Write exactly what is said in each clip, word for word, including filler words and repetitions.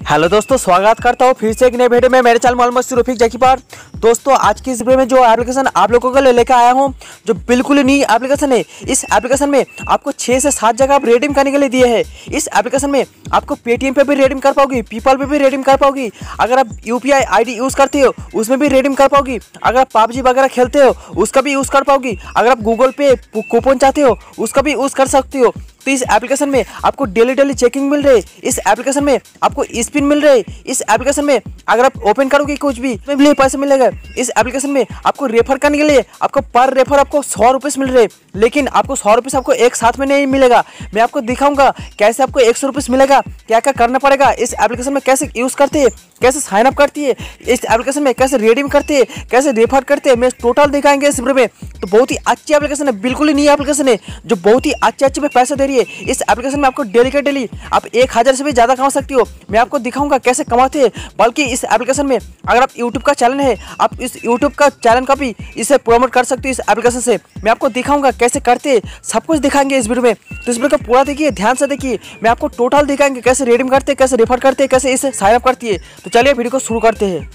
Hello दोस्तों, स्वागत करता हूँ फिर से एक नए वीडियो में मेरे चैनल मोहम्मद रफीक जकी पर। दोस्तों आज की इस वीडियो में जो एप्लीकेशन आप लोगों के लिए लेकर आया हूँ, जो बिल्कुल ही नई एप्लीकेशन है। इस एप्लीकेशन में आपको छः से सात जगह आप रेडीम करने के लिए दिए हैं। इस एप्लीकेशन में आपको पेटीएम पे भी रेडीम कर पाओगी, पेपैल पे भी रेडीम कर पाओगी। अगर आप यूपीआई आईडी यूज़ करते हो उसमें भी रेडीम कर पाओगी। अगर आप पबजी वगैरह खेलते हो उसका भी यूज़ कर पाओगी। अगर आप गूगल पे कूपन चाहते हो उसका भी यूज़ कर सकते हो। तो इस एप्लीकेशन में आपको डेली डेली चेकिंग मिल रही है। इस एप्लीकेशन में आपको स्पिन मिल रहे हैं। इस एप्लीकेशन में अगर आप ओपन करोगे कुछ भी उसमें भी पैसे मिलेगा। इस एप्लीकेशन में आपको रेफर करने के लिए आपको पर रेफर आपको सौ रुपये मिल रहे, लेकिन आपको सौ रुपये आपको एक साथ में नहीं मिलेगा। मैं आपको दिखाऊंगा कैसे आपको एक सौ रुपये मिलेगा, क्या क्या करना पड़ेगा, इस एप्लीकेशन में कैसे यूज़ करते हैं, कैसे साइन अप करती है, इस एप्लीकेशन में कैसे रिडीम करते हैं, कैसे रेफर करते हैं, मैं टोटल दिखाएंगे इस वीडियो में। तो बहुत ही अच्छी एप्लीकेशन है, बिल्कुल ही नई एप्लीकेशन है जो बहुत ही अच्छे अच्छे में पैसे दे रही है। इस एप्लीकेशन में आपको डेली का डेली आप एक हज़ार से भी ज़्यादा कमा सकती हो। मैं आपको दिखाऊंगा कैसे कमाते हैं। बल्कि इस एप्लीकेशन में अगर आप यूट्यूब का चैनल है, आप इस यूट्यूब का चैनल का भी इसे प्रमोट कर सकते हो इस एप्लीकेशन से। मैं आपको दिखाऊंगा कैसे करते हैं, सब कुछ दिखाएंगे इस वीडियो में। तो इस वीडियो को पूरा देखिए, ध्यान से देखिए। मैं आपको टोटल दिखाएंगे कैसे रिडीम करते हैं, कैसे रेफर करते हैं, कैसे इसे साइन अप करती है। तो चलिए वीडियो को शुरू करते हैं।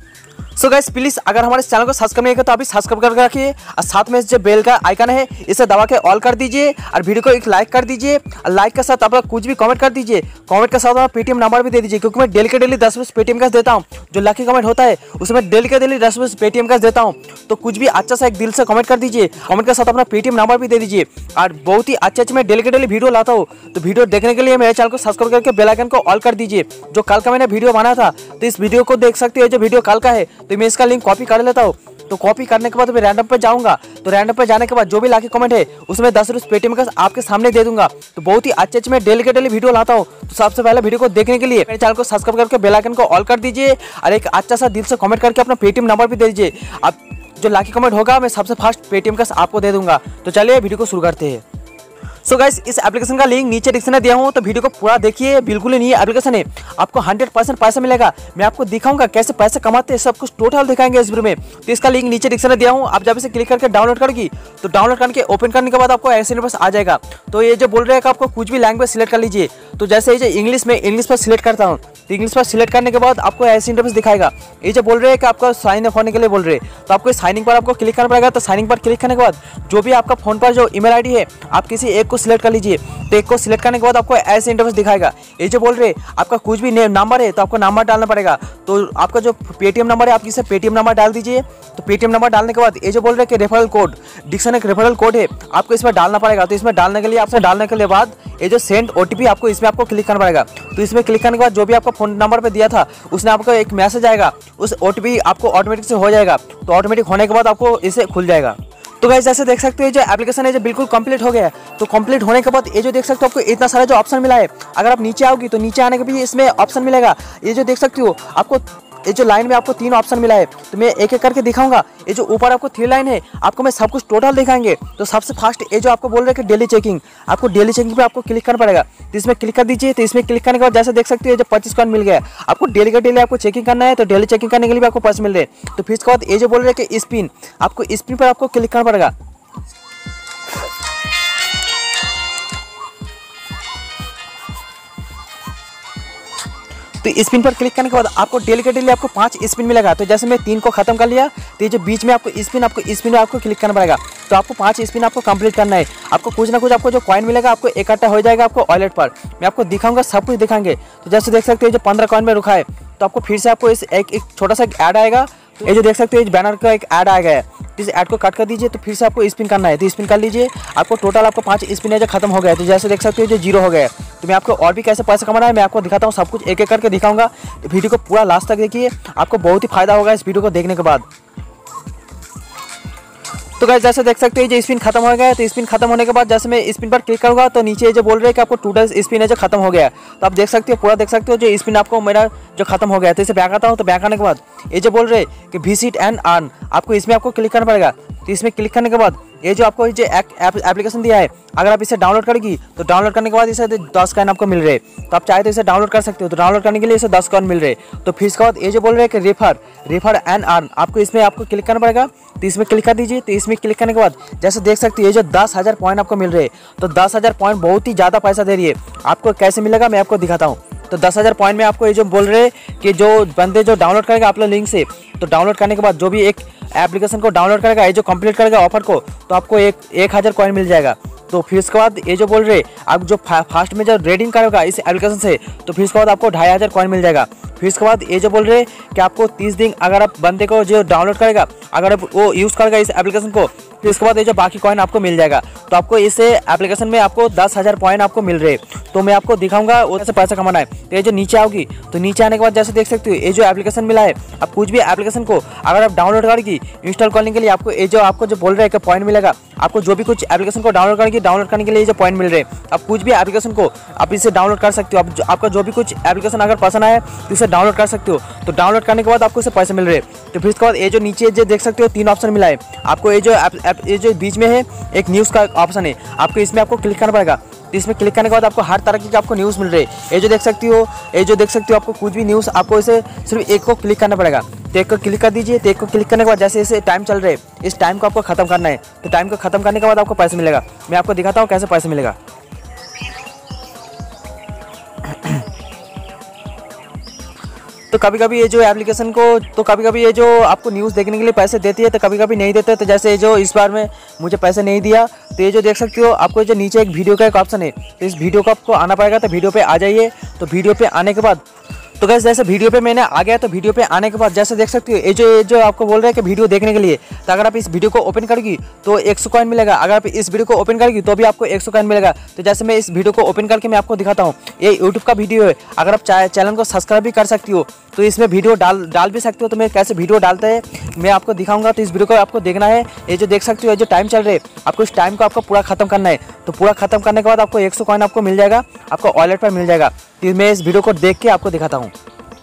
सो गाइस प्लीज़ अगर हमारे चैनल को सब्सक्राइब नहीं किया तो अभी सब्सक्राइब करके रखिए और साथ में जो बेल का आइकन है इसे दबा के ऑल कर दीजिए और वीडियो को एक लाइक कर दीजिए। और लाइक के साथ आप लोग कुछ भी कमेंट कर दीजिए। कमेंट के साथ आप पेटीएम नंबर भी दे दीजिए, क्योंकि मैं डेली के डेली दस रुपये पेटीएम कैश देता हूँ। जो लकी कमेंट होता है उसमें डेली के डेली दस रुपये पेटीएम कैश देता हूँ। तो कुछ भी अच्छा सा एक दिल से कमेंट कर दीजिए। कमेंट के साथ अपना पेटीएम नंबर भी दे दीजिए। और बहुत ही अच्छे अच्छे मैं डेली के डेली वीडियो लाता हूँ। तो वीडियो देखने के लिए मेरे चैनल को सब्सक्राइब करके बेल आइकन को ऑल कर दीजिए। जो कल का मैंने वीडियो बना था तो इस वीडियो को देख सकते हो। जो वीडियो कल का है तो मैं इसका लिंक कॉपी कर लेता हूँ। तो कॉपी करने के बाद मैं रैंडम पे जाऊंगा। तो रैंडम पे जाने के बाद जो भी लाके कमेंट है उसमें दस रुपये पेटीएम का आपके सामने दे दूंगा। तो बहुत ही अच्छे अच्छे मैं डेली के डेली वीडियो लाता हूँ। तो सबसे पहले वीडियो को देखने के लिए मेरे चैनल को सब्सक्राइब करके बेल आइकन को ऑल कर दीजिए और एक अच्छा सा दिल से कमेंट करके अपना पेटीएम नंबर भी दे दीजिए। अब जो लाकी कमेंट होगा मैं सबसे फर्स्ट पेटीएम का आपको दे दूंगा। तो चलिए वीडियो को शुरू करते हैं। सो so गाइस इस एप्लीकेशन का लिंक नीचे डिस्क्रिप्शन में दिया हूँ, तो वीडियो को पूरा देखिए। बिल्कुल ही नई एप्लीकेशन है, आपको हंड्रेड परसेंट पैसा मिलेगा। मैं आपको दिखाऊंगा कैसे पैसे कमाते हैं, सब कुछ टोटल दिखाएंगे इस वीडियो में। तो इसका लिंक नीचे डिस्क्रिप्शन में दिया हूँ। आप जब इसे क्लिक करके डाउनलोड करोगी तो डाउनलोड करके ओपन करने के बाद आपको ऐसे इंटरफेस आ जाएगा। तो ये जो बोल रहे हैं कि आपको कुछ भी लैंग्वेज सिलेक्ट कर लीजिए। तो जैसे ये इंग्लिश में इंग्लिश पर सिलेक्ट करता हूँ, तो इंग्लिश पर सिलेक्ट करने के बाद आपको ऐसे इंटरफेस दिखाएगा। ये जो बोल रहे हैं कि आपको साइन अप होने के लिए बोल रहे हैं, तो आपको साइनिंग पर आपको क्लिक करना पड़ेगा। तो साइनिंग पर क्लिक करने के बाद जो भी आपका फोन पर जो ईमेल आईडी है आप किसी एक को सिलेक्ट कर लीजिए। तो एक को सिलेक्ट करने के बाद आपको ऐसे इंटरफेस दिखाएगा। ये जो बोल रहे आपका कुछ भी नंबर है तो आपको नंबर डालना पड़ेगा। तो आपका जो पेटीएम नंबर है आप इसे पेटीएम नंबर डाल दीजिए। तो पेटीएम नंबर डालने के बाद ये जो बोल रहे हैं कि रेफरल कोड डिक्शन एक रेफरल कोड है आपको इसमें डालना पड़ेगा। तो इसमें डालने के लिए आपसे डालने के लिए बाद ये जो सेंड ओटीपी आपको इसमें आपको क्लिक करना पड़ेगा। तो इसमें क्लिक करने के बाद जो भी आपका फोन नंबर पे दिया था उसने आपको एक मैसेज आएगा, उस ओटीपी आपको ऑटोमेटिक से हो जाएगा। तो ऑटोमेटिक होने के बाद आपको इसे खुल जाएगा। तो गाइस जैसे देख सकते हो जो एप्लीकेशन है जो बिल्कुल कंप्लीट हो गया है। तो कंप्लीट होने के बाद ये जो देख सकते हो आपको इतना सारा जो ऑप्शन मिला है। अगर आप नीचे आओगी तो नीचे आने के भी इसमें ऑप्शन मिलेगा। ये जो देख सकते हो आपको ये जो लाइन में आपको तीन ऑप्शन मिला है। तो मैं एक एक करके दिखाऊंगा। ये जो ऊपर आपको थ्री लाइन है आपको मैं सब कुछ टोटल दिखाएंगे। तो सबसे फर्स्ट ये जो आपको बोल रहे हैं कि डेली चेकिंग, आपको डेली चेकिंग पे आपको क्लिक करना पड़ेगा। तो इसमें क्लिक कर दीजिए। तो इसमें क्लिक करने के बाद जैसे देख सकते हो जो पच्चीस कॉइन मिल गया। आपको डेली का डेली आपको चेकिंग करना है, तो डेली चेकिंग करने के लिए भी आपको पैसे मिल रहे हैं। तो फिर इसके बाद ये जो बोल रहे हैं कि स्पिन, आपको स्पिन पर आपको क्लिक करना पड़ेगा। तो स्पिन पर क्लिक करने के बाद आपको डेली के डेली आपको पांच स्पिन मिलेगा। तो जैसे मैं तीन को खत्म कर लिया तो ये जो बीच में आपको स्पिन आपको स्पिन में आपको क्लिक करना पड़ेगा। तो आपको पांच स्पिन आपको कंप्लीट करना है। आपको कुछ ना कुछ आपको जो कॉइन मिलेगा आपको इकट्ठा हो जाएगा आपको वॉलेट पर। मैं आपको दिखाऊंगा, सब कुछ दिखाएंगे। तो जैसे देख सकते हो जो पंद्रह कॉइन में रुका है तो आपको फिर से आपको इस एक, एक छोटा सा ऐड आएगा। तो ये जो देख सकते हो इस बैनर का एक ऐड आ गया है। तो इस ऐड को कट कर दीजिए। तो फिर से आपको स्पिन करना है। तो स्पिन कर लीजिए। आपको टोटल आपको पांच स्पिन है जो खत्म हो गया है। तो जैसे देख सकते हो जो जीरो हो गया है। तो मैं आपको और भी कैसे पैसे कमाना है मैं आपको दिखाता हूँ, सब कुछ एक एक करके दिखाऊंगा। तो वीडियो को पूरा लास्ट तक देखिए, आपको बहुत ही फायदा होगा इस वीडियो को देखने के बाद। तो गाइस जैसे देख सकते हैं जो स्पिन खत्म हो गया है। तो स्पिन खत्म होने के बाद जैसे मैं स्पिन पर क्लिक करूंगा तो नीचे जो बोल रहे हैं कि आपको टोटल स्पिन है जो खत्म हो गया है। तो आप देख सकते हो पूरा देख सकते हो जो स्पिन आपको मेरा जो खत्म हो गया है। तो इसे बैक आता हूँ। तो बैक आने के बाद ये जो बोल रहे हैं कि विजिट एंड अर्न, आपको इसमें आपको क्लिक करना पड़ेगा। तो इसमें क्लिक करने के बाद ये जो आपको जो एप्लीकेशन दिया है अगर आप इसे डाउनलोड करेगी तो डाउनलोड करने के बाद इसे दस कॉइन आपको मिल रहे हैं। तो आप चाहे तो इसे डाउनलोड कर सकते हो। तो डाउनलोड करने के लिए इसे दस कॉइन मिल रहे हैं। तो फिर इसके बाद ये जो बोल रहे हैं कि रेफर रेफर एंड अर्न, आपको इसमें आपको क्लिक करना पड़ेगा। तो इसमें क्लिक कर दीजिए। तो इसमें क्लिक करने के बाद जैसे देख सकते हो ये जो दस हज़ार पॉइंट आपको मिल रहे हैं। तो दस हज़ार पॉइंट बहुत ही ज़्यादा पैसा दे रही है। आपको कैसे मिलेगा मैं आपको दिखाता हूँ। तो दस हज़ार पॉइंट में आपको ये जो बोल रहे हैं कि जो बंदे जो डाउनलोड करेगा आप लोग लिंक से, तो डाउनलोड करने के बाद जो भी एक एप्लीकेशन को डाउनलोड करेगा, ये जो कंप्लीट करेगा ऑफर को, तो आपको एक एक हज़ार कॉइन मिल जाएगा। तो फिर उसके बाद ये जो बोल रहे आप जो फास्ट में जो रेडिंग करेगा इस एप्लीकेशन से, तो फिर उसके बाद आपको ढाई हज़ार कॉइन मिल जाएगा। फिर उसके बाद ये जो बोल रहे कि आपको तीस दिन अगर आप बंदे को जो डाउनलोड करेगा, अगर आप वो यूज़ करेगा इस एप्लीकेशन को, फिर उसके बाद ये जो बाकी कॉइन आपको मिल जाएगा। तो आपको इस एप्लीकेशन में आपको दस हज़ार पॉइंट आपको मिल रहे। तो मैं आपको दिखाऊंगा वो कैसे पैसा कमाना है। तो ये जो नीचे आओगी, तो नीचे आने के बाद जैसे देख सकते हो ये जो एप्लीकेशन मिला है, आप कुछ भी एप्लीकेशन को अगर आप डाउनलोड करेगी इंस्टॉल करने के लिए, आपको ये जो आपको जो बोल रहे हैं कि पॉइंट मिलेगा। आपको जो भी कुछ एप्लीकेशन को डाउनलोड करेगी, डाउनलोड करने के लिए जो पॉइंट मिल रहे हैं, आप कुछ भी एप्लीकेशन को आप इसे डाउनलोड कर सकते हो। आप जो, आपका जो भी कुछ एप्लीकेशन अगर पसंद आए तो इसे डाउनलोड कर सकते हो। तो डाउनलोड करने के बाद आपको इसे पैसे मिल रहे हैं। तो फिर उसके बाद ये जो नीचे जो देख सकते हो तीन ऑप्शन मिला है आपको। ये जो ये जो बीच में है एक न्यूज़ का ऑप्शन है, आपको इसमें आपको क्लिक करना पड़ेगा। तो इसमें क्लिक करने के बाद आपको हर तरह की आपको न्यूज़ मिल रही है। ये जो देख सकती हो ये जो देख सकती हो आपको कुछ भी न्यूज़, आपको इसे सिर्फ एक को क्लिक करना पड़ेगा। तो एक को क्लिक कर दीजिए। तो एक को क्लिक करने के बाद जैसे इसे टाइम चल रहे हैं, इस टाइम को आपको खत्म करना है। तो टाइम को खत्म करने के बाद आपको पैसे मिलेगा। मैं आपको दिखाता हूँ कैसे पैसे मिलेगा। तो कभी कभी ये जो एप्लीकेशन को, तो कभी कभी ये जो आपको न्यूज़ देखने के लिए पैसे देती है, तो कभी कभी नहीं देते। तो जैसे जो इस बार में मुझे पैसे नहीं दिया, तो ये जो देख सकते हो आपको जो नीचे एक वीडियो का एक ऑप्शन है, तो इस वीडियो को आपको आना पड़ेगा। तो वीडियो पे आ जाइए। तो वीडियो पे आने के बाद तो गाइस जैसे वीडियो पे मैंने आ गया, तो वीडियो पे आने के बाद जैसे देख सकते हो ये जो ये जो आपको बोल रहे हैं कि वीडियो देखने के लिए, तो अगर आप इस वीडियो को ओपन करेगी तो एक सौ कॉइन मिलेगा। अगर आप इस वीडियो को ओपन करेगी तो भी आपको एक सौ कॉइन मिलेगा। तो जैसे मैं इस वीडियो को ओपन करके मैं आपको दिखाता हूँ। ये यूट्यूब का वीडियो है, अगर आप चैनल को सब्सक्राइब भी कर सकती हो, तो इसमें वीडियो डाल डाल भी सकते हो। तो मैं कैसे वीडियो डालते हैं मैं आपको दिखाऊंगा। तो इस वीडियो को आपको देखना है। ये जो देख सकते हो ये जो टाइम चल रहा है, आपको इस टाइम को आपको पूरा खत्म करना है। तो पूरा खत्म करने के बाद आपको एक सौ कॉइन आपको मिल जाएगा, आपको वॉलेट पर मिल जाएगा। तो मैं इस वीडियो को देख के आपको दिखाता हूँ।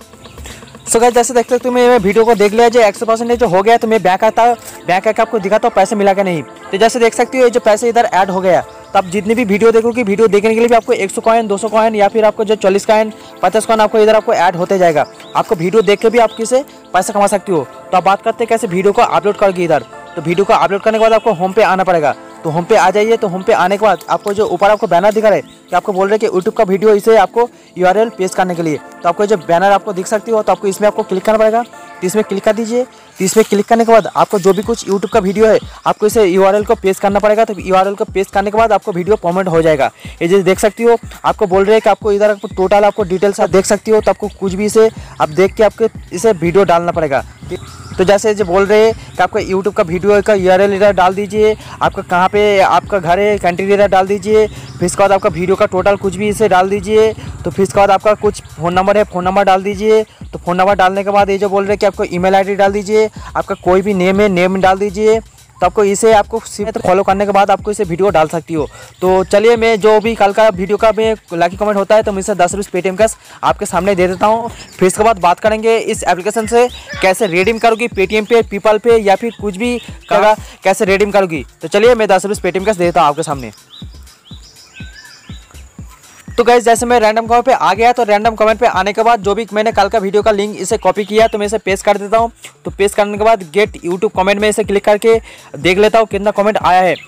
सो गाइस जैसे देख सकते हो मैं वीडियो को देख लिया, जो एक सौ परसेंटेज जो हो गया। तो मैं बैक आता बैक आके आपको दिखाता हूँ पैसे मिला क्या नहीं। तो जैसे देख सकते हो ये जो पैसे इधर ऐड हो गया। तो आप जितनी भी वीडियो देखोगे, वीडियो देखने के लिए भी आपको एक सौ कॉइन, दो सौ कॉइन या फिर आपको जो चालीस कॉइन, पचास कॉइन आपको इधर आपको ऐड होते जाएगा। आपको वीडियो देख के भी आप किसे पैसा कमा सकती हो। तो आप बात करते हैं कैसे वीडियो को अपलोड करोगे इधर। तो वीडियो को अपलोड करने के बाद आपको होम पे आना पड़ेगा। तो होम पे आ जाइए। तो होम पे आने के बाद आपको जो ऊपर आपको बैनर दिखा रहा है कि आपको बोल रहे हैं कि यूट्यूब का वीडियो इसे आपको यूआरएल पेस्ट करने के लिए। तो आपको जो बैनर आपको दिख सकती हो, तो आपको इसमें आपको क्लिक करना पड़ेगा। तो इसमें क्लिक कर दीजिए। तो इसमें क्लिक करने के बाद आपको जो भी कुछ यूट्यूब का वीडियो है आपको इसे यूआरएल को पेस्ट करना पड़ेगा। तो यूआरएल को पेस्ट करने के बाद आपको वीडियो परमानेंट हो जाएगा। ये जो देख सकती हो आपको बोल रहे हैं कि आपको इधर आपको टोटल आपको डिटेल्स आप देख सकती हो। तो आपको कुछ भी इसे आप देख के आपको इसे वीडियो डालना पड़ेगा। तो जैसे जो बोल रहे हैं कि आपका यूट्यूब का वीडियो का यूआरएल इधर डाल दीजिए, आपका कहाँ पे आपका घर है, कंट्री इधर डाल दीजिए। फिर इसके बाद आपका वीडियो का टोटल कुछ भी इसे डाल दीजिए। तो फिर इसके बाद आपका कुछ फ़ोन नंबर है, फ़ोन नंबर डाल दीजिए। तो फ़ोन नंबर डालने के बाद ये जो बोल रहे हैं कि आपको ईमेल आईडी डाल दीजिए। आपका कोई भी नेम है, नेम डाल दीजिए। तो आपको इसे आपको सिर्फ फॉलो करने के बाद आपको इसे वीडियो डाल सकती हो। तो चलिए मैं जो भी कल का वीडियो का मैं लाइक कमेंट होता है तो मैं इसे दस रुपये पेटीएम कैश आपके सामने दे देता हूँ। फिर इसके बाद बात करेंगे इस एप्लीकेशन से कैसे रिडीम करोगी पेटीएम पे, पीपल पे या फिर कुछ भी करा कैसे रिडीम करोगी। तो चलिए मैं दस रुपये पेटीएम कैश दे देता हूँ आपके सामने। तो गाइस जैसे मैं रैंडम कमेंट पे आ गया, तो रैंडम कमेंट पे आने के बाद जो भी मैंने कल का वीडियो का लिंक इसे कॉपी किया तो मैं इसे पेस्ट कर देता हूँ। तो पेस्ट करने के बाद गेट यूट्यूब कमेंट में इसे क्लिक करके देख लेता हूँ कितना कमेंट आया है।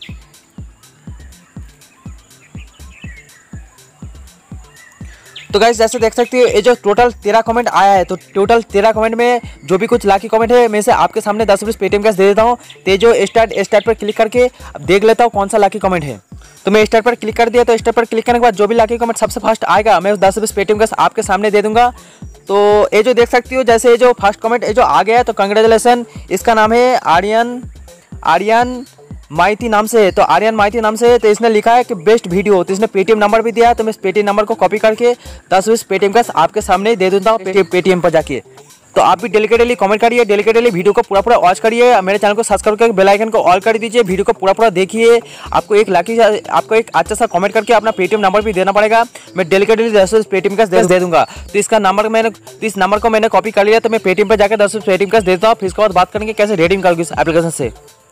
तो गाइस जैसे देख सकते हो ये जो टोटल तेरह कमेंट आया है। तो टोटल तेरह कमेंट में जो भी कुछ लाखी कमेंट है मैं से आपके सामने दस रुपये पेटीएम कैश दे देता हूँ। तो जो स्टार्ट स्टार्ट पर क्लिक करके अब देख लेता हूँ कौन सा लाखी कमेंट है। तो मैं स्टार्ट पर क्लिक कर दिया। तो स्टार्ट पर क्लिक करने के बाद जो भी लाखी कमेंट सबसे फर्स्ट आएगा मैं उस दस रुपये पेटीएम कैश आपके सामने दे दूंगा। तो ये जो देख सकती हो जैसे ये जो फर्स्ट कमेंट ये जो आ गया है, तो कंग्रेचुलेसन, इसका नाम है आर्यन आर्यन माइती नाम से है। तो आर्यन माइती नाम से है। तो इसने लिखा है कि बेस्ट वीडियो। तो इसने पेटीएम नंबर भी दिया है। तो मैं इस पेटीएम नंबर को कॉपी करके दस रुपये पेटीएम कैश आपके सामने दे देता हूँ पेटीएम पर जाके। तो आप भी डेलीकेटली कमेंट करिए, डेलीकेटली वीडियो को पूरा पूरा वॉच करिए, मेरे चैनल को सब्सक्राइब करके बेल आइकन को ऑल कर दीजिए, वीडियो को पूरा पूरा देखिए। आपको एक लाखी आपको एक अच्छा सा कमेंट करके अपना पेटीएम नंबर भी देना पड़ेगा। मैं डेलीकेटली दस रुपये पेटीएम कैश दे दूंगा। तो इसका नंबर मैंने तो इस नंबर को मैंने कॉपी कर लिया। तो मैं पेटीएम पर जाकर दस रुपये पेटीएम कैश देता हूँ। फिर इसके बाद बात करेंगे कैसे रिडीम करोगे इस एप्लीकेशन से।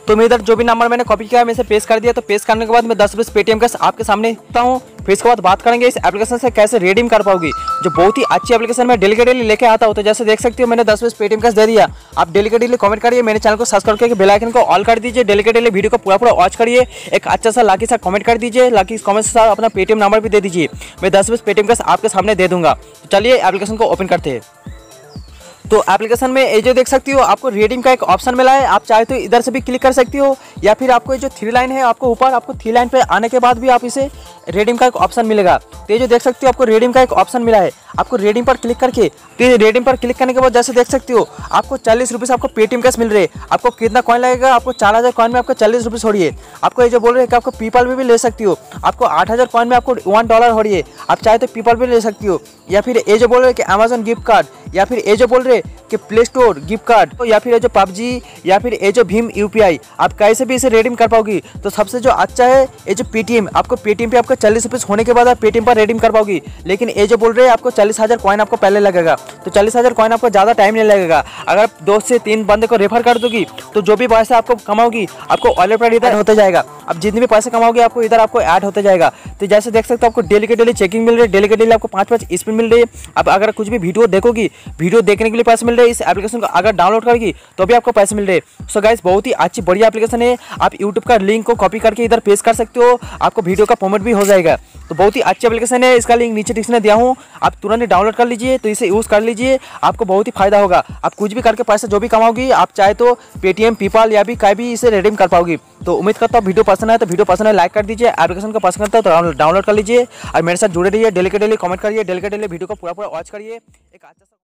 तो मैं इधर जो भी नंबर मैंने कॉपी किया मैं इसे पेस्ट कर दिया। तो पेस्ट करने के बाद मैं दस रुपये पेटीएम कैश आपके सामने रखता हूँ। फिर इसके बाद बात करेंगे इस एप्लीकेशन से कैसे रिडीम कर पाओगी, जो बहुत ही अच्छी एप्लीकेशन में डेली के डेली लेके आता हूँ। तो जैसे देख सकती हो मैंने दस रुपये पेटीएम कैश दे दिया। आप डेली के डेली कमेंट करिए, मेरे चैनल को सब्सक्राइब करके बेल आइकन को ऑल कर दीजिए। डेली के डेली वीडियो को पूरा पूरा वॉच करिए, एक अच्छा सा लाकी सा कमेंट कर दीजिए, लाकी कमेंट के साथ अपना पेटीएम नंबर भी दे दीजिए। मैं दस रुपये पेटीएम कैश आपके सामने दे दूंगा। तो चलिए एप्लीकेशन को ओपन करते हैं। तो एप्लीकेशन में ये जो देख सकती हो आपको रिडीम का एक ऑप्शन मिला है। आप चाहे तो इधर से भी क्लिक कर सकती हो, या फिर आपको ये जो थ्री लाइन है आपको ऊपर आपको थ्री लाइन पे आने के बाद भी आप इसे रिडीम का एक ऑप्शन मिलेगा। तो ये जो देख सकती हो आपको रिडीम का एक ऑप्शन मिला है। आपको रिडीम पर क्लिक करके रिडीम पर क्लिक करने के बाद जैसे देख सकती हो आपको चालीस रुपीस आपको पेटीएम कैश मिल रहे हैं। आपको कितना कॉइन लगेगा, आपको चार हज़ार कॉइन में आपको चालीस रुपीस हो रही है। आपको ये जो बोल रहे हैं कि आपको पीपल में भी ले सकती हो, आपको आठ हज़ार कॉइन में आपको वन डॉलर हो रही है। आप चाहे तो पीपल भी ले सकती हो, या फिर ये जो बोल रहे हैं कि अमेजन गिफ्ट कार्ड, या फिर ये जो बोल रहे हैं कि प्ले स्टोर गिफ्ट कार्ड, या फिर ये जो पबजी, या फिर ये जो भीम यूपीआई, आप कैसे भी इसे रिडीम कर पाओगी। तो सबसे जो अच्छा है ये जो पेटीएम, आपको पेटीएम पे आपको चालीस रुपीस होने के बाद आप पेटीएम पर रिडीम कर पाओगी। लेकिन ये जो बोल रहे हैं आपको चालीस हज़ार कॉइन आपको पहले लगेगा। तो चालीस हज़ार कॉइन आपको ज़्यादा टाइम नहीं लगेगा। अगर दो से तीन बंदे को रेफर कर दोगी तो जो भी पैसा आपको कमाओगी आपको वॉलेट पर इधर होते जाएगा। अब जितने भी पैसे कमाओगे आपको इधर आपको ऐड होते जाएगा। तो जैसे देख सकते हो आपको डेली के डेली चेकिंग मिल रही है, डेली के डेली आपको पाँच पाँच स्पिन मिल रही है। अब अगर कुछ भी वीडियो देखोगी, वीडियो देखने के लिए पैसे मिल रहे हैं। इस एप्लीकेशन को अगर डाउनलोड करेगी तो भी आपको पैसे मिल रहे हैं। सो गाइस बहुत ही अच्छी बढ़िया एप्लीकेशन है। आप यूट्यूब का लिंक को कॉपी करके इधर पेस्ट कर सकते हो, आपको वीडियो का पेमेंट भी हो जाएगा। तो बहुत ही अच्छी एप्लीकेशन है, इसका लिंक नीचे डिस्क्रिप्शन में दिया हूँ, आप तुरंत डाउनलोड कर लीजिए। तो इसे यूज़ कर लीजिए, आपको बहुत ही फायदा होगा। आप कुछ भी करके पैसे जो भी कमाओगी आप चाहे तो पेटीएम, पेपाल या भी कहीं भी इसे रिडीम कर पाओगी। तो उम्मीद करता हूँ वीडियो पसंद है तो वीडियो पसंद है लाइक कर दीजिए, एप्लीकेशन को पसंद करता है तो डाउनलोड कर लीजिए और मेरे साथ जुड़े रहिए। डेली के डेली कमेंट करिए, डेली के डेली वीडियो को पूरा पूरा वॉच करिए। एक अच्छा